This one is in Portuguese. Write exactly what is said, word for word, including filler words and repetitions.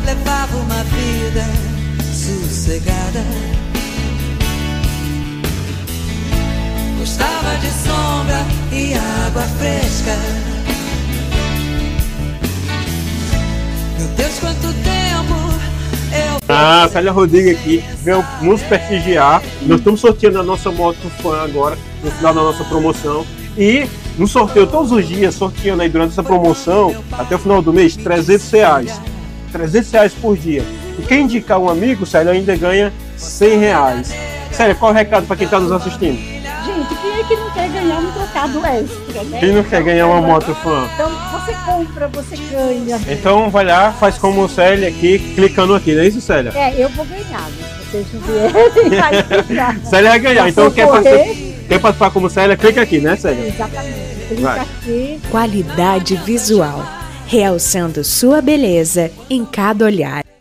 levava uma vida sossegada. Gostava de sombra e água fresca. Meu Deus, quanto tempo eu... Ah, Célia Rodrigues aqui veio nos prestigiar. Nós estamos sorteando a nossa moto fã agora, no final da nossa promoção. E no sorteio, todos os dias, sorteando aí durante essa promoção, até o final do mês, trezentos reais. trezentos reais por dia. E quem indicar um amigo, Célia, ainda ganha cem reais. Célia, qual é o recado para quem está nos assistindo? Gente, quem é que não quer ganhar um trocado extra, né? Quem não quer ganhar uma moto fã? Então você compra, você ganha. Então vai lá, faz como o Célia aqui, clicando aqui, não é isso, Célia? É, eu vou ganhar, se vocês não vierem, vai ganhar. Célia vai ganhar, então quer participar, quer participar como Célia, clica aqui, né, Célia? Exatamente, clica Vai. aqui. Qualidade visual, realçando sua beleza em cada olhar.